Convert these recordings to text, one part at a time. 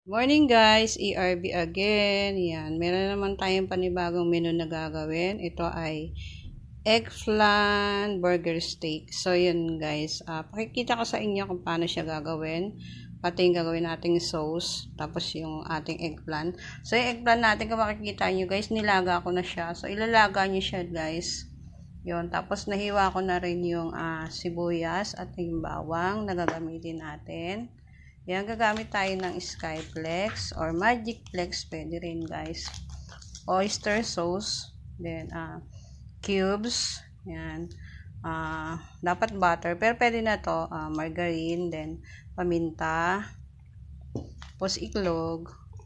Morning guys, ERB again. Yan, meron naman tayong panibagong menu na gagawin. Ito ay eggplant burger steak. So yun guys, pakikita ko sa inyo kung paano siya gagawin. Pati yung gagawin nating sauce, tapos yung ating eggplant. So yung eggplant natin, kung makikita nyo guys, nilaga ko na siya. So ilalaga nyo siya guys. Yun, tapos nahiwa ko na rin yung sibuyas at yung bawang na gagamitin natin. Yan, gagamit tayo ng Skyflex or Magic Flex, pwede rin guys. Oyster sauce, then cubes, yan. Dapat butter, pero pwede na to, margarine, then paminta, tapos iklog,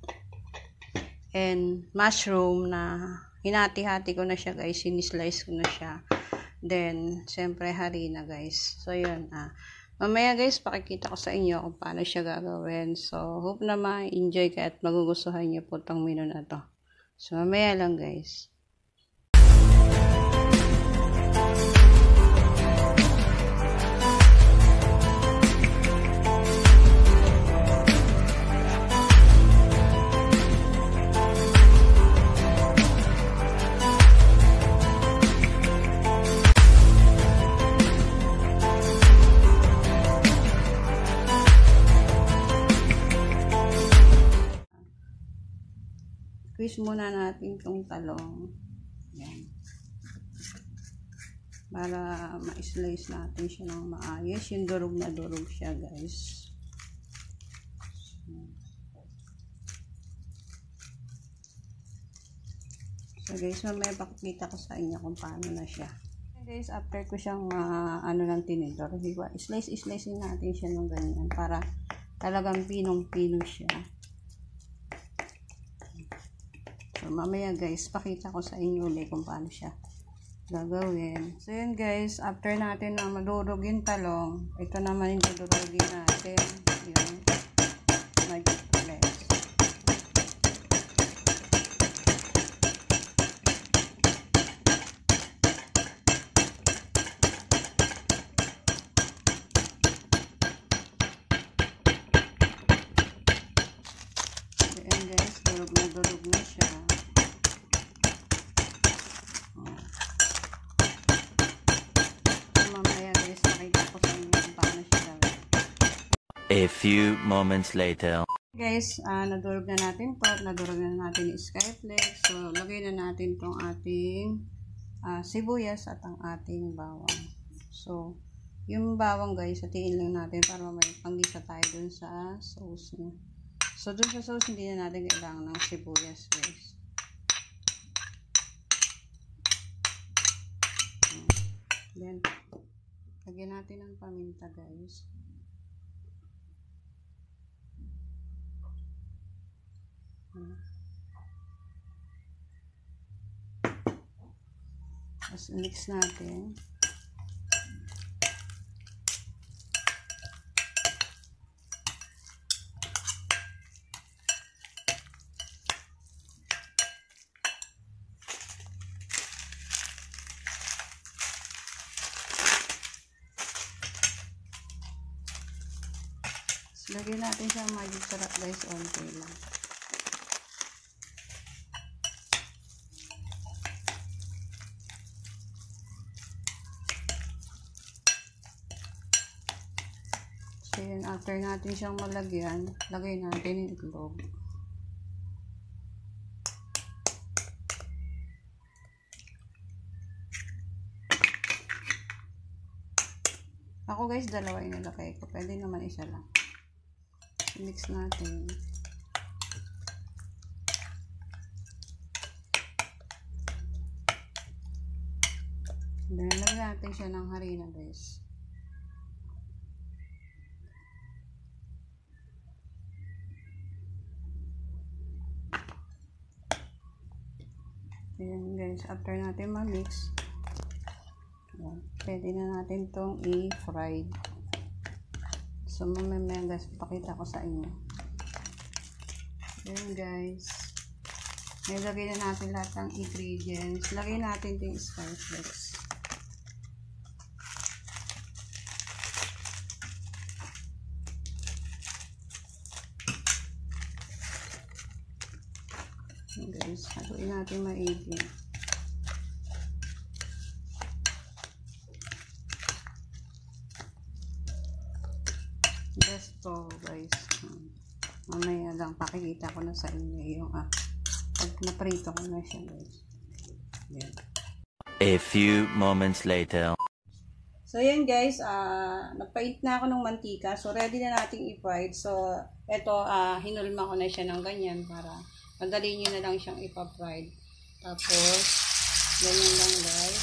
and mushroom na hinati-hati ko na siya guys, sinislice ko na siya. Then, siyempre harina guys. So, yun, mamaya guys, pakikita ko sa inyo kung paano siya gagawin. So, hope na ma-enjoy ka at magugustuhan niyo po itong menu na to. So, mamaya lang guys. Squeeze muna natin itong talong. Yan. Para ma-slice natin siya ng maayos. Yung durog na durog siya guys. So guys, mamaya pakikita ko sa inyo kung paano na siya. Guys, after ko siyang ng tinidor, slice natin siya ng ganyan para talagang pinong-pino siya. So, mamaya guys, pakita ko sa inyo ulit kung paano siya gagawin. So, yun guys, after natin na madurog yung talong, ito naman yung dudurugin natin, yung Magic Flex. So, yun guys, durog na siya. A few moments later. Guys, nadurog na natin to at nadurog na natin yung Skyflex. So, lagay na natin tong ating sibuyas at ang ating bawang. So, yung bawang guys, hatiin lang natin para may panggisa tayo dun sa sauce niya. So, dun sa sauce, hindi na natin kailangan ng sibuyas guys. Then, lagyan natin ng paminta guys. Tapos mix natin. Lagyan natin sa magic sarap guys, onti lang. So yun, after natin siyang malagyan, lagay natin yung itlog. Ako guys, dalawa yung nilagay ko. Pwede naman isa lang. Mix natin. Lagyan natin siya ng harina guys. Ayan guys, after natin ma-mix, pwede na natin itong i-fried. So, mamaya guys, pakita ko sa inyo. Ayan guys. Nilagay na natin lahat ng ingredients. Lagay natin yung Skyflex. So guys, haluin natin maigi. Just to guys. Mamaya lang pakikita ko na sa inyo yung pag naprito ko na siya guys. Yan. A few moments later. So yan guys, nagpaint na ako ng mantika. So ready na nating i-fried. So eto, hinulma ko na siya ng ganyan para madali nyo na lang siyang ipa-fried. Tapos, ganyan lang guys.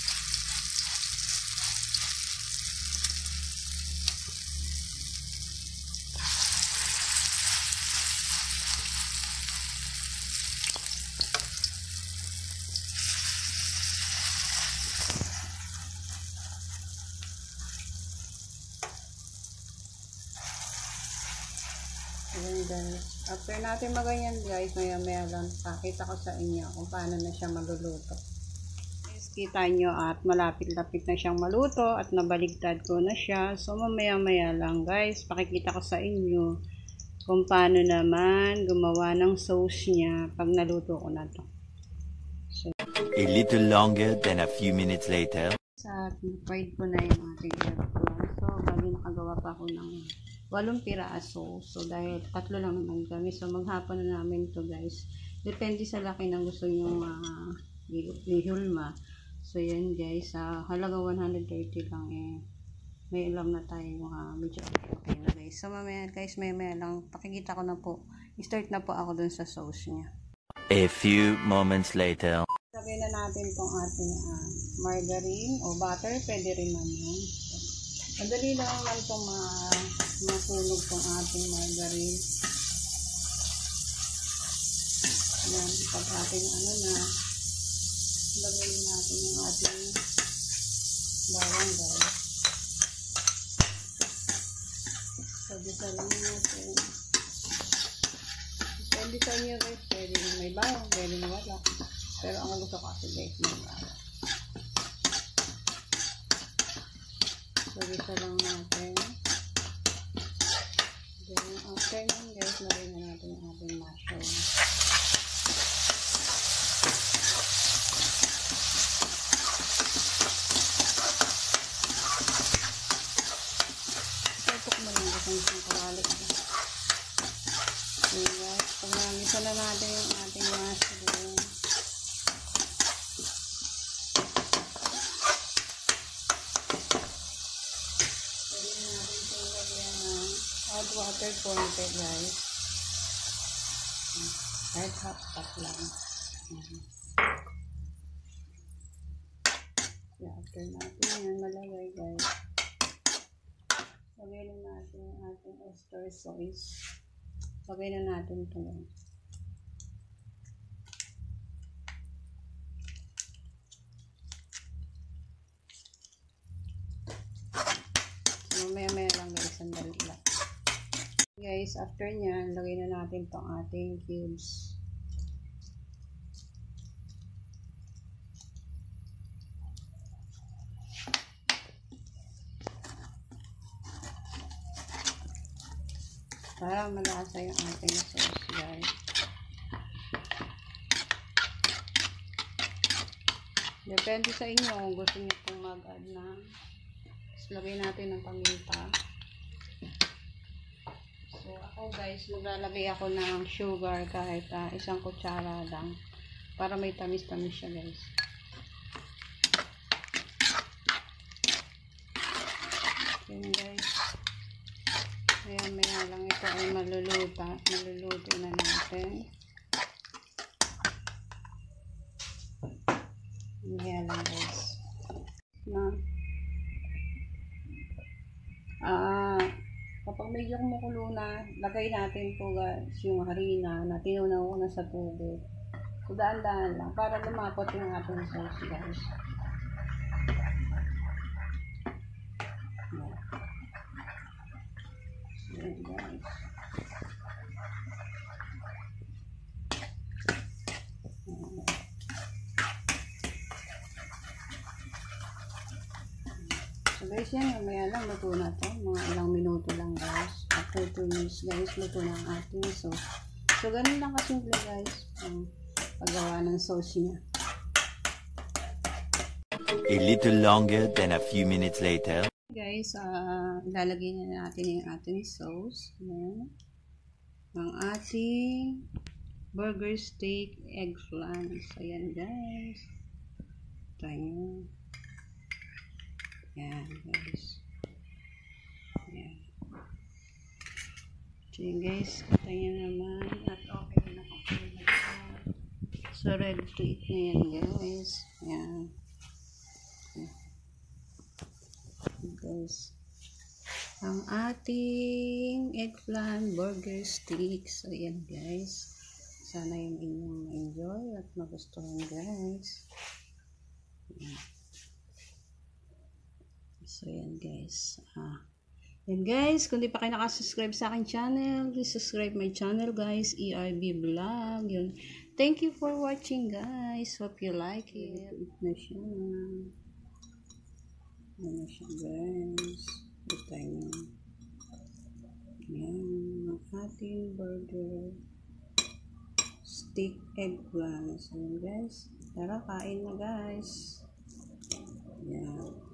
Ayan guys. After natin maganyan guys, maya lang pakita ko sa inyo kung paano na siya maluluto. Guys, kita nyo at malapit-lapit na siyang maluto at nabaligtad ko na siya. So mamaya lang guys, pakikita ko sa inyo kung paano naman gumawa ng sauce niya pag naluto ko na to. So, A little longer than a few minutes later. sa fried ko na yung ating eggplant. So, bali nakagawa pa ako ng 8 piraso. So, dahil 3 lang naman kami. So, maghapon na namin to guys. Depende sa laki ng gusto nyong ihulma. So, yan guys. Halaga 130 lang may alam na tayo medyo okay na guys. So, mamaya guys, maya lang. Pakikita ko na po. I-start na po ako dun sa sauce niya. A few moments later. Lagay na natin tong ating margarine o butter. Pwede rin naman. Madali lang naman itong masunog tong ating margarine. Yan, pag ating na, lagay natin yung ating bawang guys. Pagdisa lang natin. Pwede sa inyo guys, pwede na may bawang, pwede na wala. Pero ang gusto ko kasi guys, may bawang. Pagdisa lang natin. Then, after nun guys, lagay na natin yung ating mushroom. Tutok mo lang guys ang kawalik. Okay guys, pag namisa na natin yung ating mushroom. Hot water konti guys. Kahit half cup lang. After natin yan malagay guys. Lagay na natin yung ating oyster sauce. Lagay na natin ito guys. So maya lang guys, sandali lang. Guys, after nyan, lagay na natin itong ating cubes. Para malasa yung ating sauce, guys. Depende sa inyo kung gusto nyo itong mag-add na. Lagay natin ng paminta. So, ako guys, maglalagay ako ng sugar kahit 1 kutsara lang para may tamis-tamis siya guys. Ayan guys. Maya lang ito ay maluluto na natin. Maya lang guys. Kapag medyo kumukulo na, lagay natin po guys yung harina na tinunaw ko na sa tubig. So, daan-daan lang para lumapot yung ating sauce guys. Ayan guys. So guys, yan, mamaya lang luto na to. Mga ilang minuto lang guys. After 2 minutes guys, luto na ang ating sauce. So ganun lang kasimple guys. paggawa ng sauce niya. A little longer than a few minutes later. Guys, ilalagay na natin yung ating sauce. Ayan. Ang ating burger steak eggplant. Ayan guys. Try nyo. Ayan guys. Ayan. So yun guys, kita nyo naman. At okay na ako. So ready to eat na yan guys. Ayan. Guys, ang ating eggplant burger steak. So yan guys, sana yung inyong enjoy at magustuhan guys. So yan guys, yan guys, kung di pa kayo nakasubscribe sa akin channel, please subscribe my channel guys, ERB Vlog. Yun, thank you for watching guys, hope you like it. Eat na siya. Ano siya guys, ito nyo. Yan, ang ating burger steak eggplant. So guys, tara kain na guys. Yan.